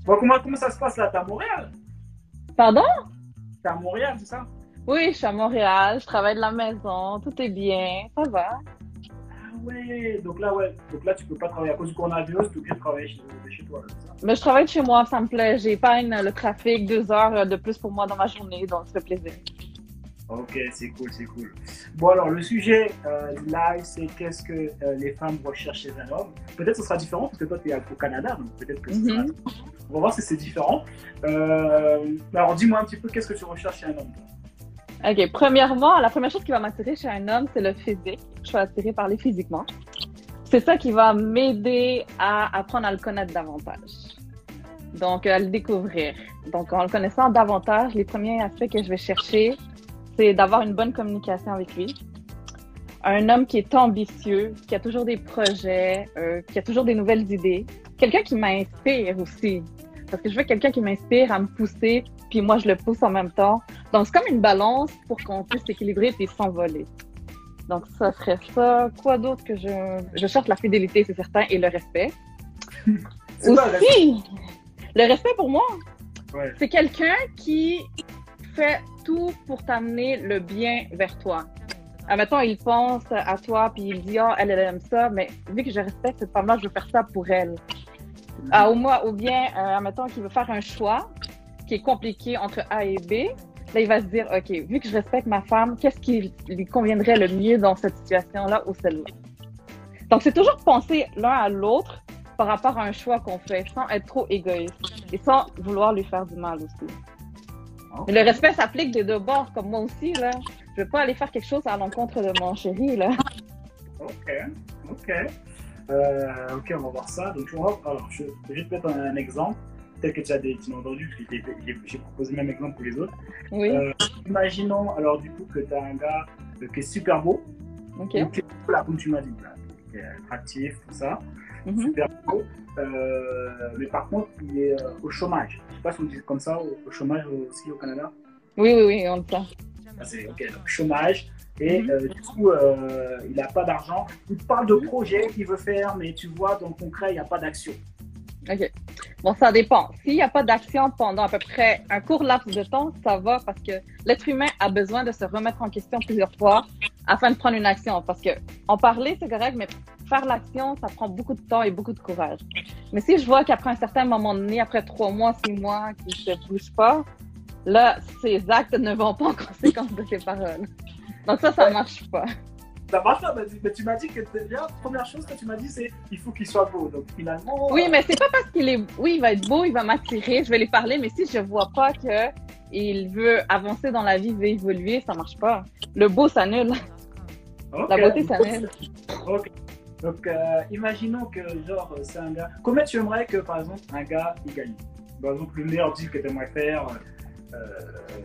Bon, comment ça se passe là? T'es à Montréal? Pardon? T'es à Montréal, c'est ça? Oui, je suis à Montréal, je travaille de la maison, tout est bien, ça va. Ah ouais. Donc là, tu peux pas travailler à cause du coronavirus, tu es obligé de travailler de chez toi, là, c'est ça? Mais je travaille de chez moi, ça me plaît. J'épargne le trafic, 2 heures de plus pour moi dans ma journée, donc ça fait plaisir. Ok, c'est cool, c'est cool. Bon, alors, le sujet du live, c'est qu'est-ce que les femmes recherchent chez un homme. Peut-être que ce sera différent, parce que toi, tu es au Canada, donc peut-être que ce sera. Mhm. On va voir si c'est différent. Alors, dis-moi un petit peu, qu'est-ce que tu recherches chez un homme, toi? OK. Premièrement, la première chose qui va m'attirer chez un homme, c'est le physique. Je suis attirée par lui physiquement. C'est ça qui va m'aider à apprendre à le connaître davantage. Donc, à le découvrir. Donc, en le connaissant davantage, les premiers aspects que je vais chercher, c'est d'avoir une bonne communication avec lui. Un homme qui est ambitieux, qui a toujours des projets, qui a toujours des nouvelles idées. Quelqu'un qui m'inspire aussi. Parce que je veux quelqu'un qui m'inspire à me pousser, puis moi, je le pousse en même temps. Donc, c'est comme une balance pour qu'on puisse s'équilibrer puis s'envoler. Donc, ça serait ça. Quoi d'autre que je cherche la fidélité, c'est certain, et le respect. C'est quoi le reste? Aussi, le respect pour moi, Ouais. c'est quelqu'un qui fait tout pour t'amener le bien vers toi. Admettons, il pense à toi, puis il dit, ah, elle aime ça, mais vu que je respecte cette femme-là, je veux faire ça pour elle. Ah, ou bien, admettons qu'il veut faire un choix qui est compliqué entre A et B. Là, il va se dire, OK, vu que je respecte ma femme, qu'est-ce qui lui conviendrait le mieux dans cette situation-là ou celle-là? Donc, c'est toujours penser l'un à l'autre par rapport à un choix qu'on fait, sans être trop égoïste et sans vouloir lui faire du mal aussi. Mais Ok, le respect s'applique des deux bords, comme moi aussi, là. Je veux pas aller faire quelque chose à l'encontre de mon chéri, là. ok, ok. Ok, on va voir ça. Donc, alors, je vais te mettre un exemple, tel que tu m'as entendu, parce que j'ai proposé le même exemple que les autres. Oui, Euh, Imaginons alors du coup que tu as un gars qui est super beau, OK. donc qui est là, comme tu m'as dit, là, qui est attractif, tout ça, Mhm. super beau, mais par contre il est au chômage. Je sais pas si on dit comme ça, au chômage aussi au Canada. Oui, oui, oui, on le sent. Ah, c'est ok, donc chômage. Et Mhm. du coup, il n'a pas d'argent. Il te parle de projets qu'il veut faire, mais tu vois, dans le concret, il n'y a pas d'action. OK. Bon, ça dépend. S'il n'y a pas d'action pendant à peu près un court laps de temps, ça va parce que l'être humain a besoin de se remettre en question plusieurs fois afin de prendre une action. Parce que en parler, c'est correct, mais faire l'action, ça prend beaucoup de temps et beaucoup de courage. Mais si je vois qu'après un certain moment donné, après 3 mois, 6 mois, qu'il ne se bouge pas, là, ses actes ne vont pas en conséquence de ses paroles. Donc ça Ouais, marche pas. ça marche pas, mais tu m'as dit que déjà, première chose que tu m'as dit, c'est il faut qu'il soit beau. Donc finalement, Oui, mais c'est pas parce qu'il est, oui, il va être beau, il va m'attirer, je vais lui parler, mais si je vois pas que il veut avancer dans la vie, il veut évoluer, ça marche pas. Le beau s'annule, ok. la beauté s'annule. Ok. Donc imaginons que genre c'est un gars. Combien tu aimerais que par exemple un gars il gagne? Par exemple, le meilleur deal que tu aimerais faire, euh,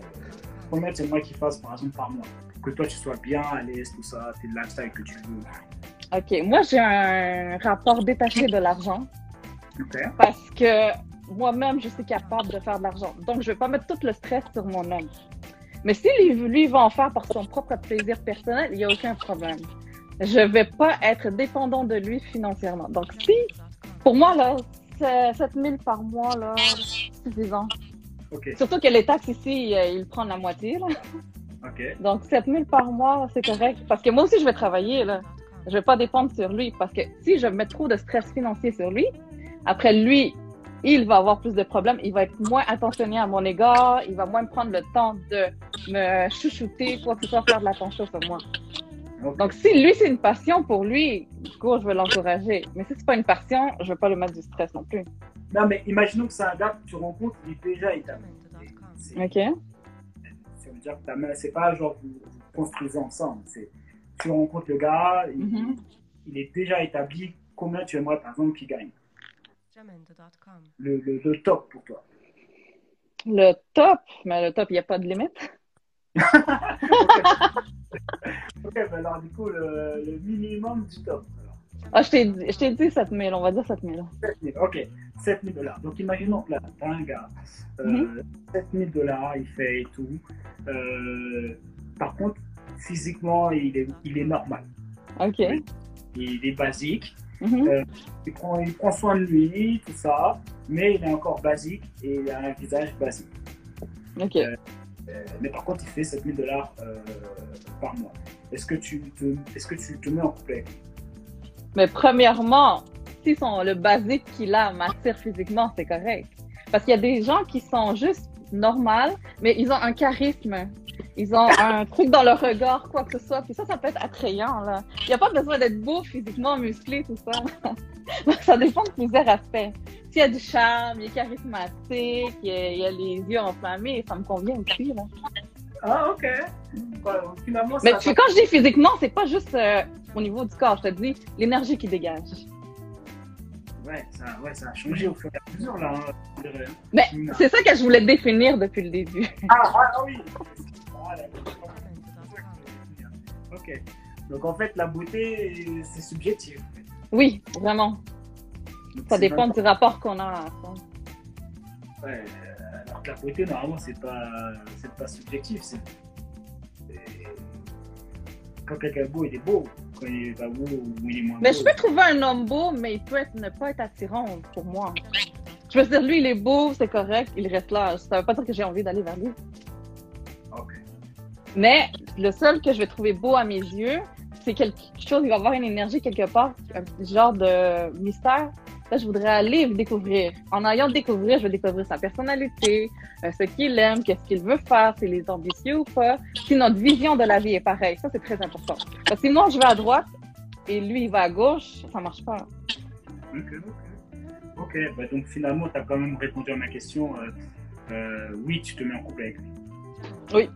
combien tu aimerais qu'il fasse par exemple par mois? Pour que toi tu sois bien à l'aise, tout ça, t'es le lifestyle que tu veux. OK, moi j'ai un rapport détaché de l'argent Ok. parce que moi-même je suis capable de faire de l'argent. Donc je vais pas mettre tout le stress sur mon homme. Mais si lui va en faire par son propre plaisir personnel, il y a aucun problème. Je vais pas être dépendant de lui financièrement. Donc si pour moi là, 7 000 par mois là, c'est suffisant. Ok. Surtout que les taxes ici, ils prennent la moitié, là. Ok. Donc, 7 000 par mois, c'est correct. Parce que moi aussi, je vais travailler, là. Je vais pas dépendre sur lui. Parce que si je mets trop de stress financier sur lui, après lui, il va avoir plus de problèmes. Il va être moins attentionné à mon égard. Il va moins me prendre le temps de me chouchouter, quoi que ce soit, faire de l'attention sur moi. Ok. Donc, si lui, c'est une passion pour lui, du coup, je vais l'encourager. Mais si c'est pas une passion, je vais pas lui mettre du stress non plus. Non, mais imaginons que c'est un gars que tu rencontres, il est déjà établi. C'est, OK? ça veut dire que c'est pas genre vous construisez ensemble. C'est, tu rencontres le gars, Mhm. il est déjà établi. Combien tu aimerais par exemple qu'il gagne? Le top pour toi. Le top, mais le top, il n'y a pas de limite. Ok, ok, ben alors du coup, le minimum du top. Alors, Ah, je t'ai dit 7 000, on va dire 7 000. 7 000, ok, 7 000 $. Donc imaginons que là, t'as un gars, Mhm. 7 000 $, il fait et tout. Euh, Par contre, physiquement, il est normal. OK. Il est basique. Mhm. Il prend soin de lui, tout ça, mais il est encore basique et il a un visage basique. OK. Mais par contre, il fait $7 000 par mois. Est-ce que tu te mets en couple avec lui? Mais premièrement, si le basique qu'il a m'attire physiquement, c'est correct. Parce qu'il y a des gens qui sont juste normales, mais ils ont un charisme. Ils ont un truc dans leur regard, quoi que ce soit. Puis ça peut être attrayant, là. Il n'y a pas besoin d'être beau physiquement, musclé, tout ça. Ça dépend de plusieurs aspects. S'il y a du charme, il est charismatique, il a les yeux enflammés, ça me convient aussi, là. Ah, ok. Ouais, finalement, Mais quand je dis physiquement, c'est pas juste au niveau du corps, je te dis l'énergie qui dégage. Ouais, ça a changé au fur et à mesure, là. Mais c'est ça que je voulais définir depuis le début. Oui. Ok. Donc en fait, la beauté, c'est subjectif. Oui, vraiment. Donc, Ça dépend du rapport qu'on a à ça. Ouais, alors que la beauté, normalement, c'est pas subjectif. Quand quelqu'un est beau, il est beau. Quand il est pas beau, il est moins beau. Mais je peux trouver un homme beau, mais il peut ne pas être attirant pour moi. Je veux dire, lui, il est beau, c'est correct, il reste là. Ça veut pas dire que j'ai envie d'aller vers lui. Ok. Mais le seul que je vais trouver beau à mes yeux, c'est quelque chose, il va avoir une énergie quelque part, un petit genre de mystère. Là, je voudrais aller le découvrir. En allant le découvrir, je vais découvrir sa personnalité, ce qu'il aime, qu'est-ce qu'il veut faire, s'il est ambitieux ou pas, si notre vision de la vie est pareille. Ça, c'est très important. Parce que sinon, je vais à droite et lui, il va à gauche, ça marche pas. Ok, bah donc finalement, tu as quand même répondu à ma question. Oui, tu te mets en couple avec lui. Oui.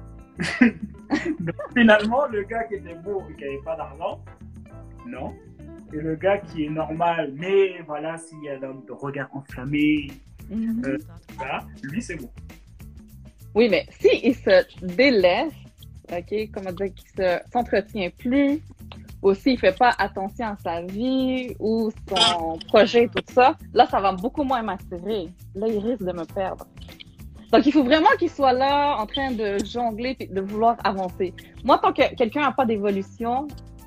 Donc, finalement, le gars qui était beau et qui n'avait pas d'argent, non. Et le gars qui est normal, mais voilà, s'il y a le regard enflammé, voilà, lui, c'est bon. Oui, mais s'il se délaisse, OK, comment dire, qu'il s'entretient plus, ou s'il fait pas attention à sa vie ou son projet et tout ça, là, ça va beaucoup moins m'attirer. Là, il risque de me perdre. Donc, il faut vraiment qu'il soit là en train de jongler et de vouloir avancer. Moi, tant que quelqu'un n'a pas d'évolution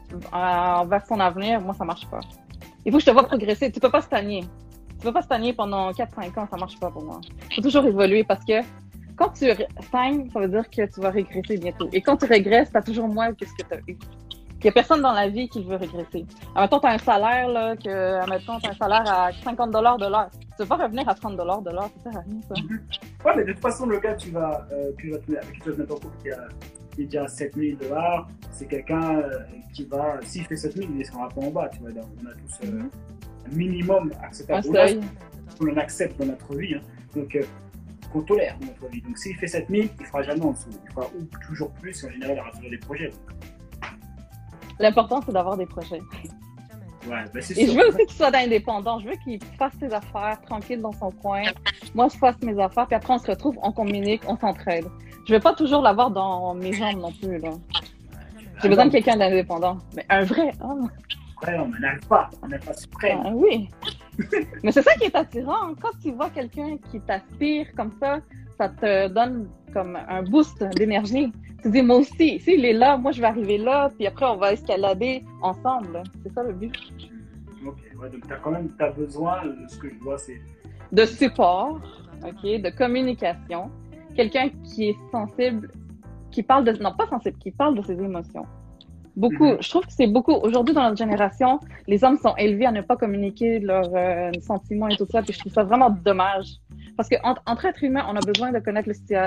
vers son avenir, moi, ça marche pas. Il faut que je te vois progresser. Tu peux pas stagner. Tu peux pas stagner pendant 4-5 ans, ça marche pas pour moi. Il faut toujours évoluer parce que quand tu stagnes, ça veut dire que tu vas régresser bientôt. Et quand tu régresses, tu as toujours moins que ce que tu as eu. Il n'y a personne dans la vie qui veut régresser. Admettons, tu as un salaire, là, admettons, tu as un salaire à $50 de l'heure. Tu ne vas pas revenir à $30 de l'heure, ça sert à rien, ça. Ouais, mais de toute façon, le gars avec qui tu vas te mettre en couple, qui est déjà à $7 000, c'est quelqu'un qui va, s'il fait 7 000, il ne sera pas en bas, tu vois. On a tous un minimum acceptable. On accepte dans notre vie, hein. Donc, qu'on tolère dans notre vie. Donc, s'il fait 7 000, il ne fera jamais en dessous. Il fera toujours plus, en général, il aura toujours des projets. L'important, c'est d'avoir des projets. Ouais, ben c'est Et sûr. je veux aussi qu'il soit indépendant. Je veux qu'il fasse ses affaires tranquille dans son coin. Moi, je fasse mes affaires, puis après, on se retrouve, on communique, on s'entraide. Je veux pas toujours l'avoir dans mes jambes non plus, là. J'ai besoin de quelqu'un d'indépendant. Mais un vrai homme. Ouais, on n'arrive pas. On n'est pas suprême. Ah, oui. Mais c'est ça qui est attirant. Quand tu vois quelqu'un qui t'aspire comme ça te donne comme un boost d'énergie. Tu dis, moi aussi, s'il est là, moi je vais arriver là, puis après on va escalader ensemble. C'est ça le but. Ok, ouais, donc t'as besoin, ce que je vois, c'est... De support, ok, de communication. Quelqu'un qui est sensible, qui parle de... Non, pas sensible, qui parle de ses émotions. Beaucoup, je trouve que c'est beaucoup... Aujourd'hui, dans notre génération, les hommes sont élevés à ne pas communiquer leurs sentiments et tout ça, puis je trouve ça vraiment dommage. Parce qu'entre êtres humains, on a besoin de connaître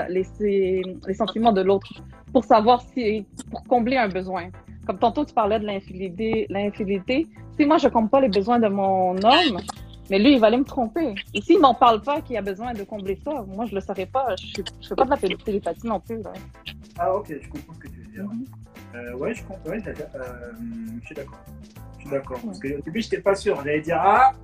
les sentiments de l'autre pour savoir pour combler un besoin. Comme tantôt, tu parlais de l'infidélité. Si moi, je comble pas les besoins de mon homme, mais lui, il va aller me tromper. Et s'il m'en parle pas qu'il a besoin de combler ça, moi, je le saurais pas. Je fais pas de la télépathie non plus, là. Ah, ok, je comprends ce que tu veux dire. Ouais, je comprends. Ouais, je suis d'accord. Parce qu'au début, j'étais pas sûr. J'allais dire,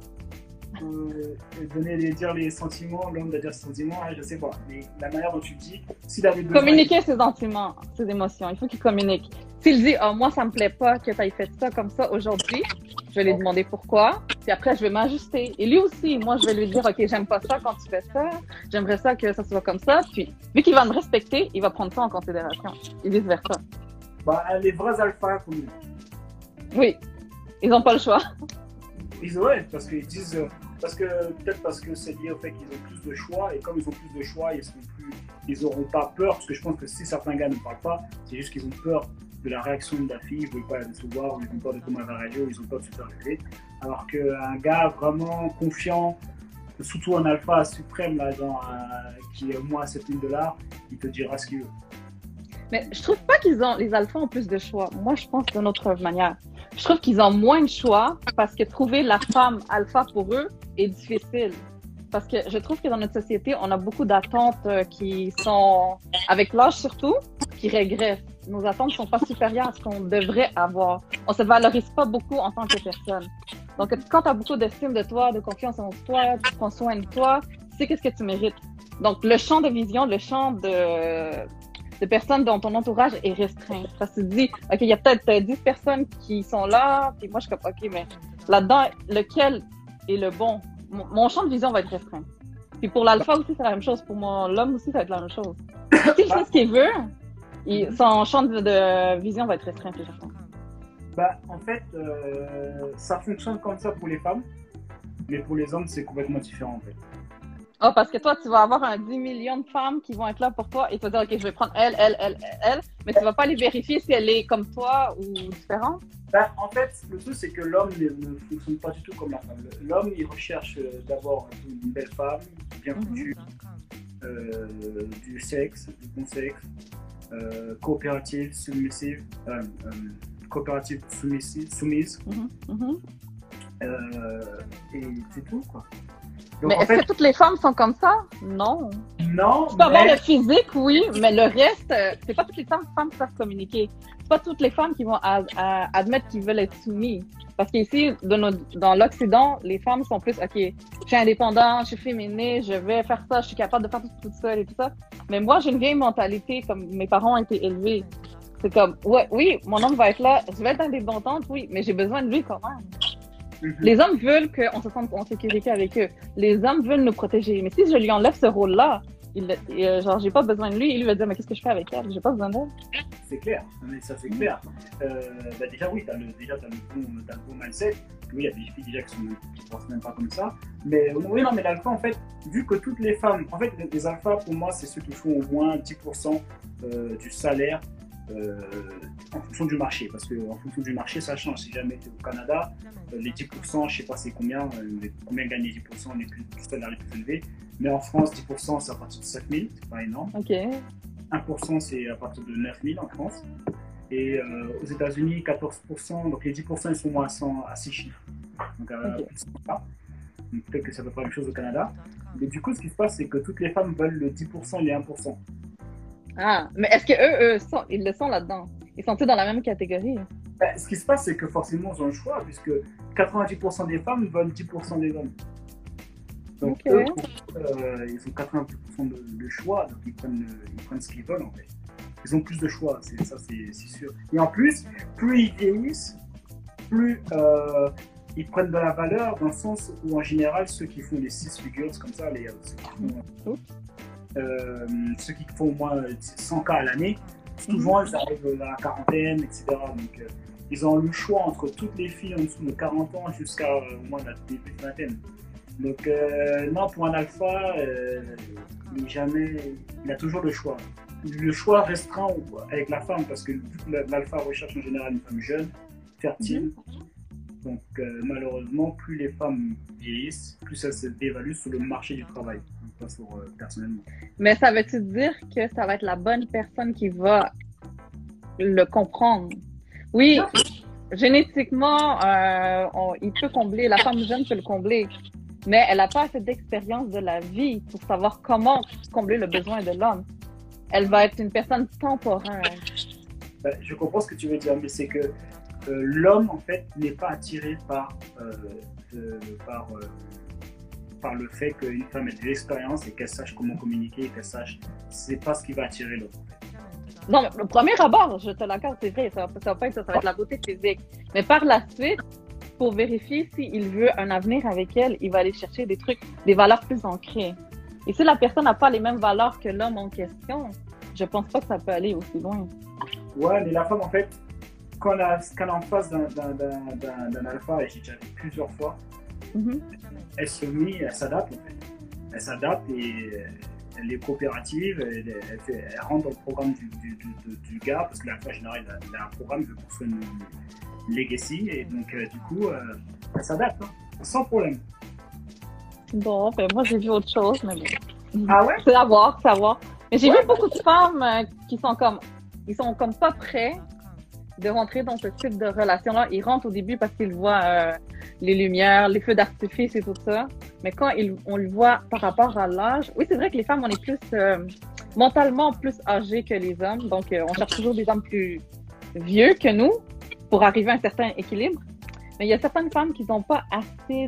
dire les sentiments, l'homme doit dire ses sentiments, je sais pas. Mais la manière dont tu dis, s'il avait besoin... Communiquer ses sentiments, ses émotions, il faut qu'il communique. S'il dit, moi ça me plaît pas que tu aies fait ça comme ça aujourd'hui, je vais lui demander pourquoi, puis après je vais m'ajuster. Et lui aussi, moi je vais lui dire, ok, j'aime pas ça quand tu fais ça, j'aimerais ça que ça soit comme ça, puis vu qu'il va me respecter, il va prendre ça en considération, et vice versa. Les vrais alphas, comme nous. Oui, ils n'ont pas le choix. Ouais, parce qu'ils disent, peut-être parce que c'est lié au fait qu'ils ont plus de choix, et comme ils ont plus de choix, ils auront pas peur, parce que je pense que si certains gars ne parlent pas, c'est juste qu'ils ont peur de la réaction de la fille, ils ne veulent pas la décevoir, ils ont peur de comment elle va réagir, ils ont peur de se faire rejeter. Alors qu'un gars vraiment confiant, surtout un alpha suprême, là, qui est au moins à $7000, il te dira ce qu'il veut. Mais je trouve pas les alphas ont plus de choix. Moi, je pense d'une autre manière. Je trouve qu'ils ont moins de choix parce que trouver la femme alpha pour eux est difficile. Parce que je trouve que dans notre société, on a beaucoup d'attentes qui sont, avec l'âge surtout, qui régressent. Nos attentes ne sont pas supérieures à ce qu'on devrait avoir. On se valorise pas beaucoup en tant que personne. Donc, quand tu as beaucoup d'estime de toi, de confiance en toi, tu prends soin de toi, tu sais qu'est-ce que tu mérites. Donc, le champ de vision, le champ de personnes dans ton entourage est restreint. Parce que tu te dis, OK, il y a peut-être 10 personnes qui sont là, puis moi, je suis comme, OK, mais là-dedans, lequel est le bon? Mon champ de vision va être restreint. Puis pour l'alpha aussi, c'est la même chose. Pour l'homme aussi, ça va être la même chose. S'il fait ce qu'il veut, son champ de vision va être restreint, plus restreint. En fait, ça fonctionne comme ça pour les femmes, mais pour les hommes, c'est complètement différent, en fait. Oh, parce que toi, tu vas avoir 10 millions de femmes qui vont être là pour toi et tu vas dire, OK, je vais prendre elle, mais tu vas pas les vérifier si elle est comme toi ou différente? En fait, le truc, c'est que l'homme ne fonctionne pas du tout comme la femme. L'homme, il recherche d'abord une belle femme, bien foutue, du sexe, du bon sexe, coopérative, soumise. Et c'est tout, quoi. Donc, mais est-ce que toutes les femmes sont comme ça? Non. Non. Tu peux avoir le physique, oui, mais le reste, c'est pas toutes les femmes qui savent communiquer. C'est pas toutes les femmes qui vont admettre qu'ils veulent être soumises. Parce qu'ici, dans l'Occident, les femmes sont plus, OK, je suis indépendante, je suis féminine, je vais faire ça, je suis capable de faire tout toute seule et tout ça. Mais moi, j'ai une vieille mentalité comme mes parents ont été élevés. C'est comme, ouais, oui, mon homme va être là, je vais être indépendante, oui, mais j'ai besoin de lui quand même. Les hommes veulent qu'on se sente en sécurité avec eux. Les hommes veulent nous protéger. Mais si je lui enlève ce rôle-là, genre, j'ai pas besoin de lui, il va dire, mais qu'est-ce que je fais avec elle? J'ai pas besoin d'elle. C'est clair, mais ça c'est clair. Déjà, oui, t'as le bon mindset. Oui, il y a des filles déjà qui pensent même pas comme ça. Mais oui, non, mais l'alpha, en fait, vu que toutes les femmes, en fait, les alphas, pour moi, c'est ceux qui font au moins 10% du salaire en fonction du marché, parce qu'en fonction du marché ça change. Si jamais tu es au Canada, les 10%, je sais pas c'est combien gagnent les 10% les salaires les plus élevés, mais en France 10% c'est à partir de 7 000, c'est pas énorme. Okay. 1% c'est à partir de 9 000 en France, et aux États-Unis 14%, donc les 10% ils sont moins à 6 chiffres, donc plus de 100 cas. Donc peut-être que ça peut pas la même chose au Canada, mais du coup ce qui se passe c'est que toutes les femmes veulent le 10% et les 1%. Ah, mais est-ce que ils le sont là-dedans? Ils sont-ils dans la même catégorie? Ce qui se passe, c'est que forcément, ils ont le choix, puisque 90% des femmes veulent 10% des hommes. Donc, eux, ils ont 80% de choix, donc ils prennent ce qu'ils veulent, en fait. Ils ont plus de choix, c'est sûr. Et en plus, plus ils vieillissent, plus ils prennent de la valeur, dans le sens où, en général, ceux qui font les 6 figures, comme ça, ceux qui font au moins 100 cas à l'année, souvent ils arrivent à la quarantaine, etc. Donc ils ont le choix entre toutes les filles en dessous de 40 ans jusqu'à au moins la début de vingtaine. Donc non, pour un alpha, il a toujours le choix. Le choix restreint avec la femme, parce que l'alpha recherche en général une femme jeune, fertile. Donc malheureusement, plus les femmes vieillissent, plus ça se dévalue sur le marché du travail. Personnellement. Mais ça veut-tu dire que ça va être la bonne personne qui va le comprendre? Oui, génétiquement, il peut combler, la femme jeune peut le combler, mais elle n'a pas assez d'expérience de la vie pour savoir comment combler le besoin de l'homme. Elle va être une personne temporaire. Je comprends ce que tu veux dire, mais c'est que l'homme, en fait, n'est pas attiré par le fait qu'une femme ait de l'expérience et qu'elle sache comment communiquer, qu'elle sache, c'est pas ce qui va attirer l'homme. Non, mais le premier abord, je te l'accorde, c'est vrai, ça va pas être ça, ça va être la beauté physique. Mais par la suite, pour vérifier s'il veut un avenir avec elle, il va aller chercher des trucs, des valeurs plus ancrées. Et si la personne n'a pas les mêmes valeurs que l'homme en question, je pense pas que ça peut aller aussi loin. Ouais, mais la femme, en fait, quand elle est en face d'un alpha, et j'ai déjà vu plusieurs fois, elle se met, elle s'adapte en fait. Elle s'adapte et elle est coopérative, elle rentre dans le programme du gars, parce que l'alpha en général il a un programme, il veut construire une legacy, et donc du coup, elle s'adapte, hein, sans problème. Bon, ben moi j'ai vu autre chose, mais bon. Ah ouais? C'est à voir, c'est à voir. Mais j'ai vu beaucoup de femmes qui sont comme pas prêts de rentrer dans ce type de relation-là. Ils rentrent au début parce qu'ils voient les lumières, les feux d'artifice et tout ça. Mais quand on le voit par rapport à l'âge, oui, c'est vrai que les femmes, on est plus mentalement plus âgées que les hommes. Donc, on cherche toujours des hommes plus vieux que nous pour arriver à un certain équilibre. Mais il y a certaines femmes qui n'ont pas assez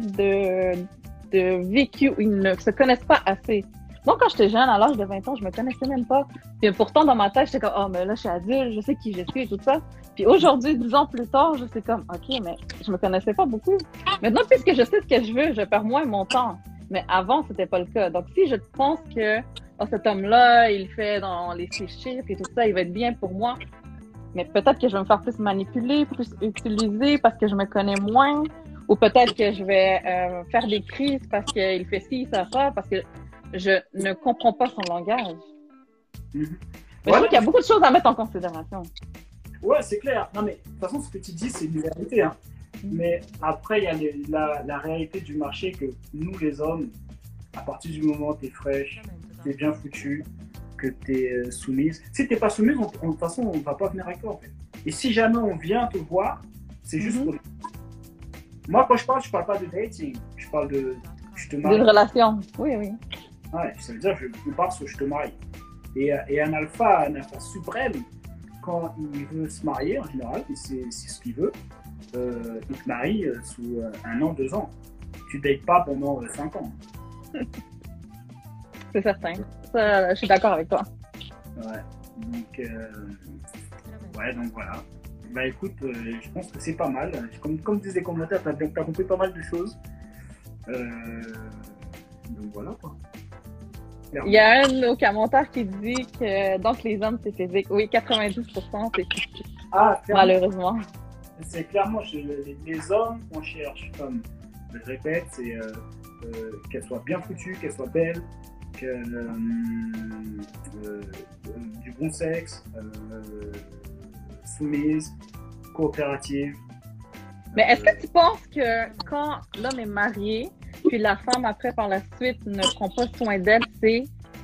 de vécu, ou ils ne se connaissent pas assez. Moi, quand j'étais jeune, à l'âge de 20 ans, je me connaissais même pas. Puis pourtant, dans ma tête, j'étais comme, oh, mais là, je suis adulte, je sais qui je suis et tout ça. Puis aujourd'hui, 10 ans plus tard, je sais comme, OK, mais je me connaissais pas beaucoup. Maintenant, puisque je sais ce que je veux, je perds moins mon temps. Mais avant, c'était pas le cas. Donc, si je pense que, oh, cet homme-là, il fait dans les chiffres et tout ça, il va être bien pour moi. Mais peut-être que je vais me faire plus manipuler, plus utiliser parce que je me connais moins. Ou peut-être que je vais faire des crises parce qu'il fait ci, ça, parce que je ne comprends pas son langage. Mais je trouve qu'il y a beaucoup de choses à mettre en considération. Ouais, c'est clair. Non, mais de toute façon, ce que tu dis, c'est une réalité. Hein. Mais après, il y a la réalité du marché que nous, les hommes, à partir du moment où tu es fraîche, tu es bien foutu, que tu es soumise. Si tu n'es pas soumise, de toute façon, on ne va pas venir avec toi. En fait. Et si jamais on vient te voir, c'est juste pour. Moi, quand je parle pas de dating. Je parle de. Je te marie. D'une relation. Oui, oui. Ouais, ça veut dire que je pars sur je te marie. Et un alpha suprême, quand il veut se marier, en général, et c'est ce qu'il veut, il te marie sous 1 an, 2 ans. Tu ne dates pas pendant 5 ans. C'est certain. Ça, je suis d'accord avec toi. Ouais. Donc voilà. Bah écoute, je pense que c'est pas mal. Comme disent les commentaires, tu as compris pas mal de choses. Donc voilà quoi. Il y a un de nos commentaires qui dit que donc les hommes c'est physique. Oui, 90% c'est physique. Ah, malheureusement. C'est clairement les hommes, on cherche comme je répète, c'est qu'elle soit bien foutue, qu'elle soit belle, qu'elle du bon sexe, soumise, coopérative. Mais est-ce que tu penses que quand l'homme est marié, puis la femme après par la suite ne prend pas soin d'elle, c'est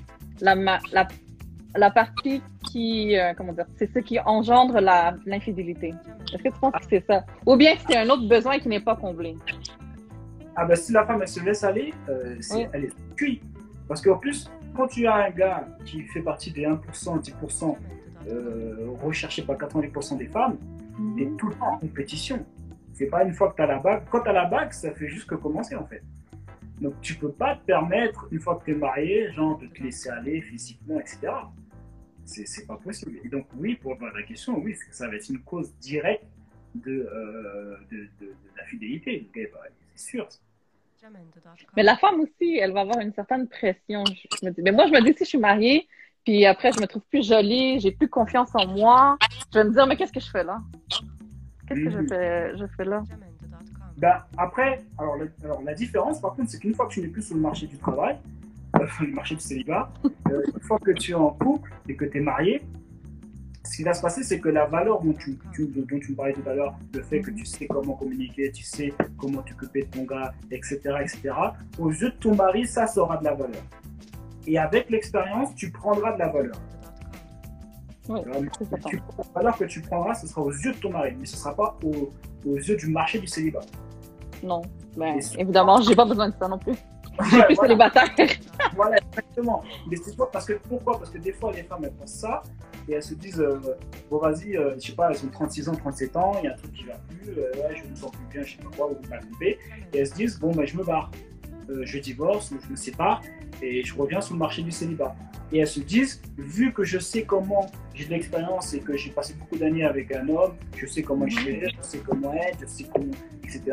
la partie qui, comment dire, c'est ce qui engendre l'infidélité? Est-ce que tu penses que c'est ça? Ou bien que c'est un autre besoin qui n'est pas comblé? Ah ben si la femme elle se laisse aller, elle est cuite. Parce qu'en plus, quand tu as un gars qui fait partie des 1%, 10% recherchés par 90% des femmes, tu es tout le temps en compétition. C'est pas une fois que tu as la bague. Quand tu as la bague, ça fait juste que commencer en fait. Donc tu peux pas te permettre, une fois que tu es marié, genre de te laisser aller physiquement, etc. C'est pas possible. Et donc oui, pour répondre à la question, oui, ça va être une cause directe de la fidélité. Okay, bah, c'est sûr. Mais la femme aussi, elle va avoir une certaine pression. Je me dis, mais moi, je me dis, si je suis mariée, puis après, je me trouve plus jolie, j'ai plus confiance en moi, je vais me dire, mais qu'est-ce que je fais là? Qu'est-ce que je fais là? Ben, après, alors la différence, par contre, c'est qu'une fois que tu n'es plus sur le marché du travail, le marché du célibat, une fois que tu es en couple et que tu es marié, ce qui va se passer, c'est que la valeur dont tu me parlais tout à l'heure, le fait que tu sais comment communiquer, tu sais comment t'occuper de ton gars, etc., aux yeux de ton mari, ça aura de la valeur. Et avec l'expérience, tu prendras de la valeur. Oui, la valeur que tu prendras, ce sera aux yeux de ton mari, mais ce ne sera pas aux yeux du marché du célibat. Non, ben, évidemment, je n'ai pas besoin de ça non plus. Je suis plus célibataire. Voilà, exactement. Mais c'est pourquoi? Parce que des fois, les femmes, elles pensent ça et elles se disent, bon, vas-y, je sais pas, elles ont 36 ans, 37 ans, il y a un truc qui va plus, ouais, je me sens plus bien, je sais pas quoi, ou mal trompé. Et elles se disent, bon, ben, je me barre. Je divorce ou je me sépare et je reviens sur le marché du célibat. Et elles se disent, vu que je sais comment, j'ai de l'expérience et que j'ai passé beaucoup d'années avec un homme, je sais comment il fait, je sais comment être, je sais comment, etc.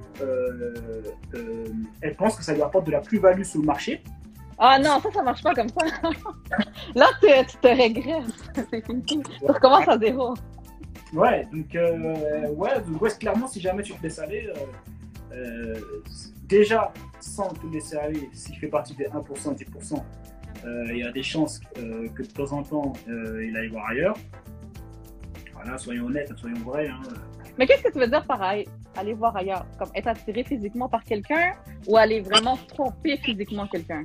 Elles pensent que ça lui apporte de la plus-value sur le marché. Ah non, ça marche pas comme ça. Là, tu te régresses. C'est fini. Tu recommences à zéro. Ouais, donc clairement, si jamais tu te laisses aller, déjà, sans te laisser aller, s'il fait partie des 1%, 10%, il y a des chances que de temps en temps, il aille voir ailleurs. Voilà, soyons honnêtes, soyons vrais. Hein. Mais qu'est-ce que tu veux dire par aller voir ailleurs? Comme être attiré physiquement par quelqu'un ou aller vraiment tromper physiquement quelqu'un?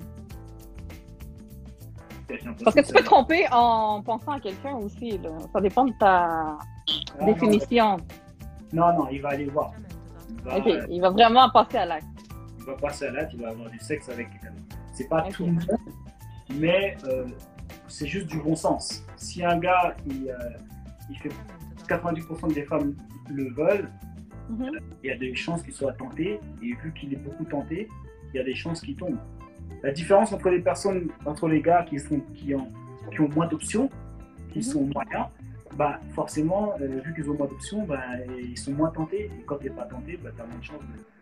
Parce que tu peux tromper en pensant à quelqu'un aussi. Là. Ça dépend de ta définition. Non, il va aller voir. Il va vraiment passer à l'acte. Il va passer à l'acte, il va avoir du sexe avec quelqu'un. C'est pas tout le monde, mais c'est juste du bon sens. Si un gars, il fait 90% des femmes le veulent, il y a des chances qu'il soit tenté, et vu qu'il est beaucoup tenté, il y a des chances qu'il tombe. La différence entre les personnes, entre les gars qui ont moins d'options, qui sont moyens, bah forcément, vu qu'ils ont moins d'options, bah, ils sont moins tentés. Et quand tu n'es pas tenté, bah, tu as moins de chances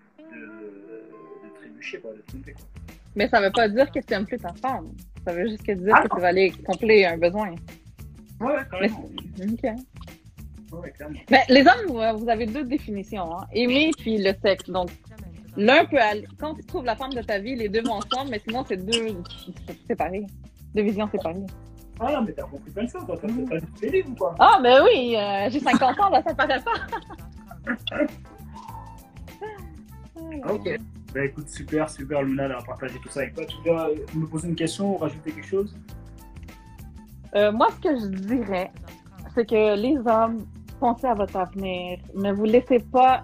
de trébucher, de tromper. Quoi. Mais ça ne veut pas dire que tu n'aimes plus ta femme. Ça veut juste dire que tu vas aller combler un besoin. Ouais, carrément. OK. Ouais, clairement. Mais les hommes, vous avez deux définitions. Hein? Aimer puis le sexe. Donc, l'un peut aller... Quand tu trouves la femme de ta vie, les deux vont ensemble, mais sinon, c'est deux séparés. Deux visions séparées. Ah non, mais t'as compris plein de choses. T'as lu tous les livres ou quoi? Ah, ben oui, j'ai 50 ans, là, ça paraît pas. Ok. Ben écoute, super, Luna, d'avoir partagé tout ça avec toi. Tu veux me poser une question ou rajouter quelque chose? Moi, ce que je dirais, c'est que les hommes, pensez à votre avenir. Ne vous laissez pas...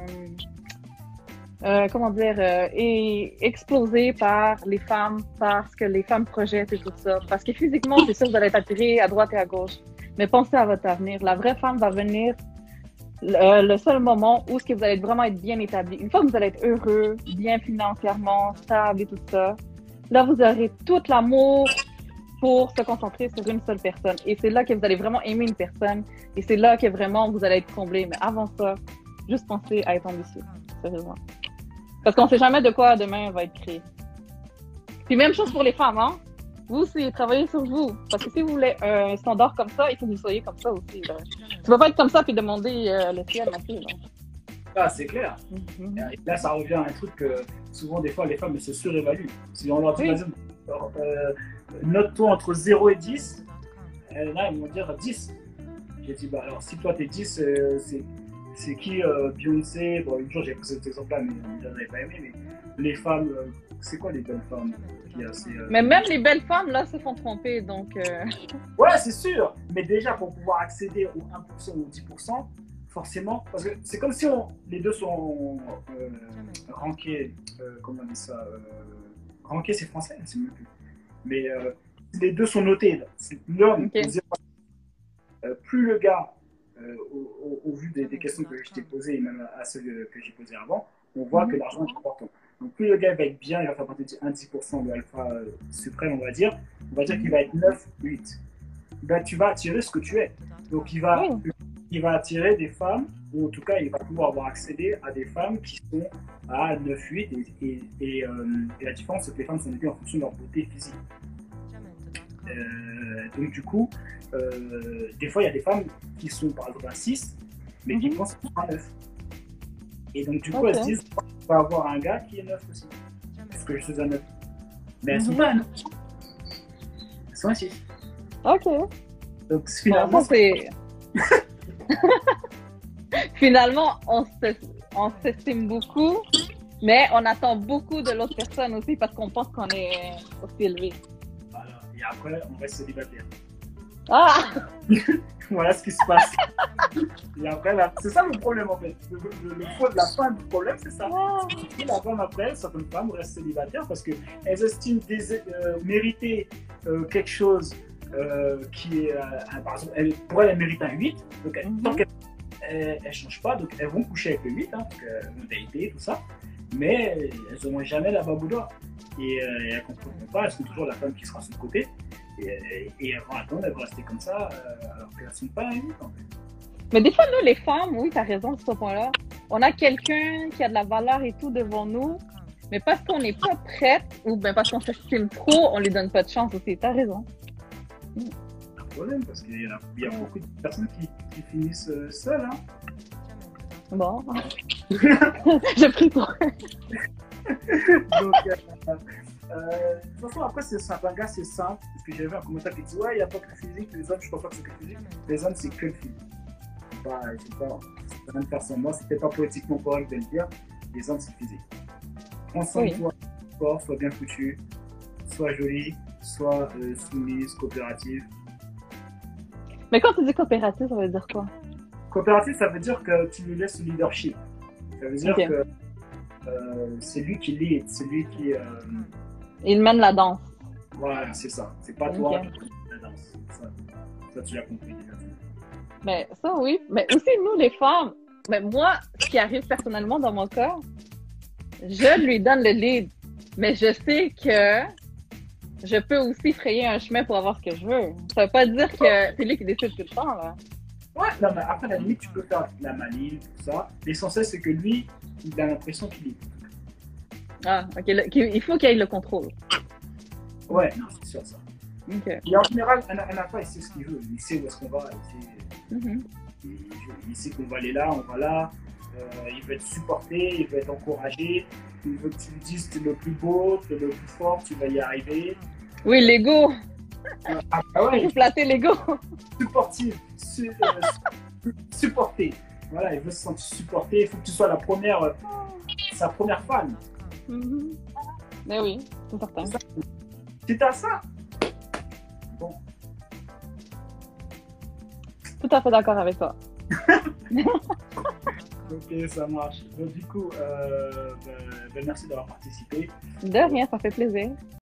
exploser par les femmes, parce que les femmes projettent et tout ça. Parce que physiquement, c'est sûr que vous allez être attiré à droite et à gauche. Mais pensez à votre avenir. La vraie femme va venir le seul moment où vous allez vraiment être bien établi. Une fois que vous allez être heureux, bien financièrement, stable et tout ça, là, vous aurez tout l'amour pour se concentrer sur une seule personne. Et c'est là que vous allez vraiment aimer une personne. Et c'est là que vraiment vous allez être comblé. Mais avant ça, juste pensez à être ambitieux. Sérieusement. Parce qu'on ne sait jamais de quoi demain va être créé. Puis même chose pour les femmes, hein. Vous aussi, travaillez sur vous. Parce que si vous voulez un standard comme ça, il faut que vous soyez comme ça aussi. Là. Tu ne vas pas être comme ça puis demander le ciel non plus. Là. Ah, c'est clair. Et là, ça revient à un truc que souvent, des fois, les femmes se surévaluent. Si on leur dit, note-toi entre 0 et 10, là, ils vont dire 10. J'ai dit, bah alors, si toi, t'es 10, c'est qui Beyoncé? Bon, une jour j'ai posé cet exemple-là, mais je n'avais pas aimé. Mais les femmes, c'est quoi les belles femmes Mais même les belles femmes, là, se font tromper, donc... Ouais, c'est sûr. Mais déjà, pour pouvoir accéder au 1% ou au 10%, forcément... Parce que c'est comme si les deux sont rankés... comment on dit ça rankés, c'est français, c'est mieux plus. Mais les deux sont notés. L'homme, plus le gars... au vu des questions que je t'ai posées et même à celles que j'ai posées avant, on voit que l'argent est important. Donc plus le gars va être bien, il va faire partie de 1-10% de l'alpha suprême, on va dire qu'il va être 9, 8. Ben, tu vas attirer ce que tu es. Donc il va attirer des femmes, ou en tout cas il va pouvoir avoir accédé à des femmes qui sont à 9, 8 et la différence c'est que les femmes sont notées en fonction de leur beauté physique. Donc du coup, des fois il y a des femmes qui sont par exemple à 6, mais qui pensent à 9. Et donc du coup elles se disent, on va avoir un gars qui est 9 aussi, parce que je suis à 9. Mais elles sont pas à 9. Elles sont à 6. Ok. Donc finalement, finalement on s'estime beaucoup, mais on attend beaucoup de l'autre personne aussi parce qu'on pense qu'on est aussi élevé. Voilà. Et après, on reste célibataire. Ah! Voilà ce qui se passe. Et après, c'est ça le problème en fait. La fin du problème, c'est ça. Et la femme après, certaines femmes restent célibataires parce qu'elles estiment mériter quelque chose qui est, par exemple, pour elles méritent un 8. Donc, tant qu'elles ne changent pas, donc elles vont coucher avec le 8, hein, donc modalité, tout ça. Mais elles n'auront jamais la babouda. Et elles ne comprendront pas, elles sont toujours la femme qui sera sur le côté. Et elles vont attendre, elles vont rester comme ça, alors qu'elles ne sont pas un 8 en fait. Mais des fois, nous, les femmes, oui, tu as raison sur ce point-là. On a quelqu'un qui a de la valeur et tout devant nous, mais parce qu'on n'est pas prête ou bien parce qu'on s'estime trop, on lui donne pas de chance aussi. Tu as raison. problème parce il y a beaucoup de personnes qui finissent seules. Hein. Bon. J'ai pris pour. Donc, de toute façon, après, c'est simple. Un gars, c'est simple. Parce que j'ai vu un commentaire qui dit ouais, il n'y a pas que le physique. Les hommes, je pense pas que c'est que le physique. Les hommes, c'est que le physique. C'est pas rien de faire sans moi. C'était pas politiquement correct de le dire. Les hommes, c'est le physique. Prends soin de toi, sport, sois bien foutu, sois jolie, sois soumise, coopérative. Mais quand tu dis coopérative, ça veut dire quoi? Coopérative, ça veut dire que tu lui laisses le leadership. Ça veut dire que c'est lui qui lead, c'est lui qui. Il mène la danse. Voilà, c'est ça. C'est pas toi qui mène la danse. Ça, tu l'as compris. Mais ça, oui. Mais aussi, nous, les femmes, mais moi, ce qui arrive personnellement dans mon cas, je lui donne le lead. Mais je sais que je peux aussi frayer un chemin pour avoir ce que je veux. Ça veut pas dire que c'est lui qui décide tout le temps, là. Ouais, non, mais après, la limite, tu peux faire la maligne, tout ça. L'essentiel, c'est que lui, il a l'impression qu'il est. Ah, ok. Il faut qu'il ait le contrôle. Ouais, non, c'est sûr, ça. Ok. Et en général, un alpha, il sait ce qu'il veut. Il sait où est-ce qu'on va. Il sait qu'on va aller là, on va là. Il veut être supporté, il veut être encouragé. Il veut que tu lui dises que tu es le plus beau, tu es le plus fort, tu vas y arriver. Oui, l'ego. Ah ouais. Il faut flatter l'ego. Supportive. Supporté. Voilà, il veut se sentir supporté. Il faut que tu sois sa première fan. Mais oui, c'est certain. Si t'as ça, bon. Tout à fait d'accord avec toi. Ok, ça marche. Donc, du coup, merci d'avoir participé. De rien, ça fait plaisir.